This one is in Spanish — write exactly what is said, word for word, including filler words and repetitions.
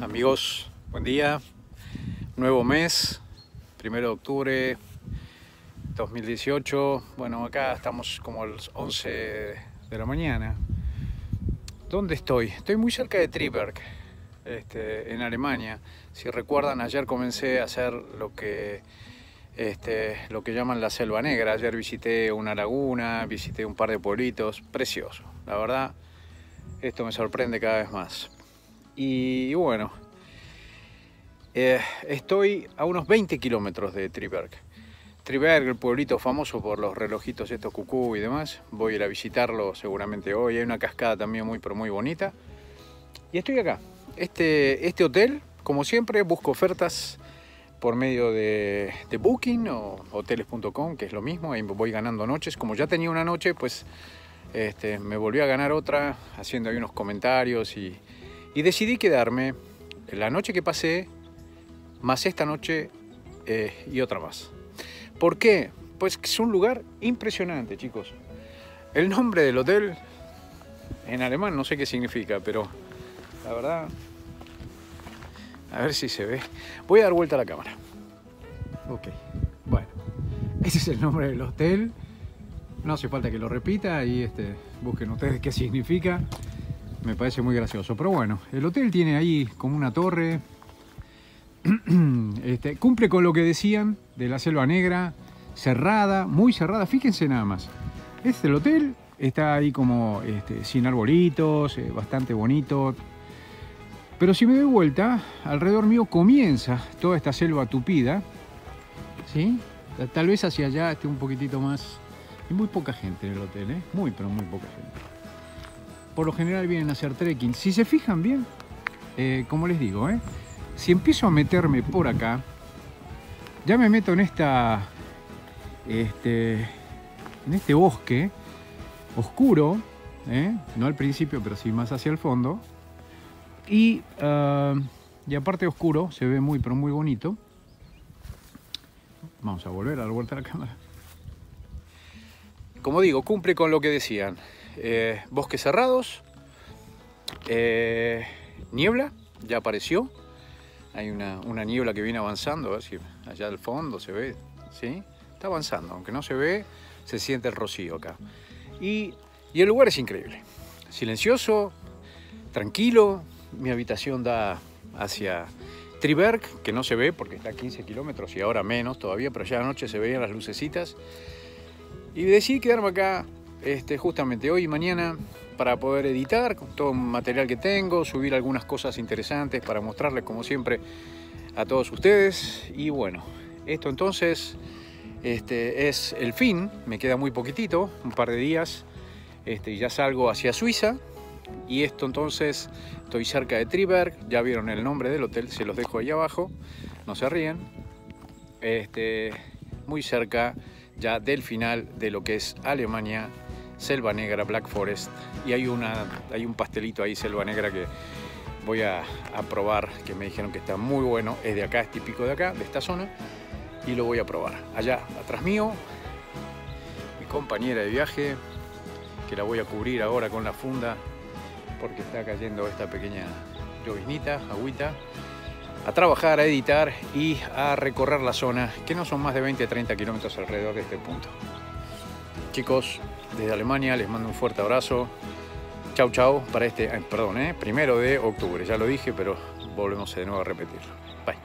Amigos, buen día, nuevo mes, primero de octubre dos mil dieciocho. Bueno, acá estamos como a las once de la mañana. ¿Dónde estoy? Estoy muy cerca de Triberg, este, en Alemania. Si recuerdan, ayer comencé a hacer lo que, este, lo que llaman la Selva Negra. Ayer visité una laguna, visité un par de pueblitos, precioso. La verdad, esto me sorprende cada vez más. Y bueno, eh, estoy a unos veinte kilómetros de Triberg. Triberg, el pueblito famoso por los relojitos estos cucú y demás. Voy a ir a visitarlo seguramente hoy. Hay una cascada también muy pero muy bonita. Y estoy acá. Este, este hotel, como siempre, busco ofertas por medio de, de Booking o hoteles punto com, que es lo mismo. Ahí voy ganando noches. Como ya tenía una noche, pues este, me volví a ganar otra haciendo ahí unos comentarios y... Y decidí quedarme la noche que pasé, más esta noche eh, y otra más. ¿Por qué? Pues es un lugar impresionante, chicos. El nombre del hotel, en alemán no sé qué significa, pero la verdad... A ver si se ve. Voy a dar vuelta a la cámara. Ok, bueno. Ese es el nombre del hotel. No hace falta que lo repita y este, busquen ustedes qué significa. Me parece muy gracioso, pero bueno, el hotel tiene ahí como una torre, este, cumple con lo que decían de la Selva Negra, cerrada, muy cerrada, fíjense nada más. Este el hotel está ahí como este, sin arbolitos, eh, bastante bonito, pero si me doy vuelta, alrededor mío comienza toda esta selva tupida, ¿sí? Tal vez hacia allá esté un poquitito más, y muy poca gente en el hotel, ¿eh? Muy, pero muy poca gente. Por lo general vienen a hacer trekking. Si se fijan bien, eh, como les digo, ¿eh? si empiezo a meterme por acá, ya me meto en esta, este, en este bosque oscuro, ¿eh? no al principio, pero sí más hacia el fondo, y, uh, y aparte oscuro, se ve muy, pero muy bonito. Vamos a volver a dar vuelta a la cámara. Como digo, cumple con lo que decían. Eh, bosques cerrados, eh, niebla, ya apareció, hay una, una niebla que viene avanzando, a ver si allá al fondo se ve, ¿sí? Está avanzando, aunque no se ve, se siente el rocío acá. Y, y el lugar es increíble, silencioso, tranquilo. Mi habitación da hacia Triberg, que no se ve porque está a quince kilómetros y ahora menos todavía, pero ya anoche se veían las lucecitas. Y decidí quedarme acá Este, justamente hoy y mañana para poder editar con todo el material que tengo, subir algunas cosas interesantes para mostrarles como siempre a todos ustedes. Y bueno, esto entonces este, es el fin, me queda muy poquitito, un par de días este, y ya salgo hacia Suiza. Y esto entonces, estoy cerca de Triberg, ya vieron el nombre del hotel, se los dejo ahí abajo, no se ríen. Este, muy cerca ya del final de lo que es Alemania, Selva Negra, Black Forest, y hay, una, hay un pastelito ahí, Selva Negra, que voy a, a probar, que me dijeron que está muy bueno, es de acá, es típico de acá, de esta zona, y lo voy a probar. Allá atrás mío, mi compañera de viaje, que la voy a cubrir ahora con la funda, porque está cayendo esta pequeña lloviznita, agüita, a trabajar, a editar y a recorrer la zona, que no son más de veinte a treinta kilómetros alrededor de este punto. Chicos, desde Alemania les mando un fuerte abrazo. Chau, chau para este, eh, perdón, eh, primero de octubre. Ya lo dije, pero volvemos de nuevo a repetirlo. Bye.